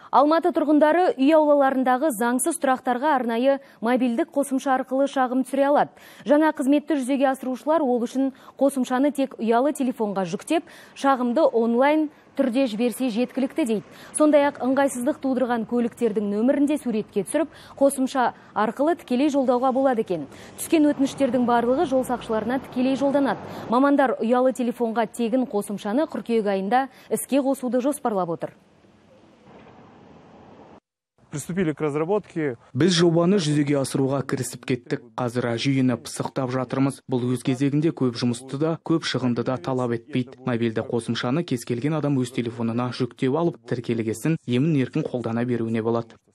Алматы тұрғындары үй аулаларындағы заңсыз тұрақтарға арнайы мобильдік қосымша арқылы шағым түсіре алады. Жаңа қызметті жүзеге асырушылар ол үшін қосымшаны тек ұялы телефонға жүктеп, шағымды онлайн түрде жіберсе жеткілікті дейді. Сондай-ақ ыңғайсыздық тудырған көліктердің нөмірінде суретке түсіріп, қосымша арқылы тікелей жолдауға болады екен. Түскен өтініштердің барлығы жол сақшыларына тікелей жолданады. Мамандар ұялы телефонға тегін қосымшаны қыркүйек айында іске қосуды жоспарлап отыр. Приступили к разработке. Біз жобаны жүзеге асыруға кірісіп кеттік. Қазір жүйені пысықтап жатырмыз. Бұл өз кезегінде көп жұмысты да, көп шығынды да талап етпейді. Мобильді қосымшаны кез келген адам өз телефонына жүктеп алып, тіркелгесін емін еркін қолдана беруіне болады.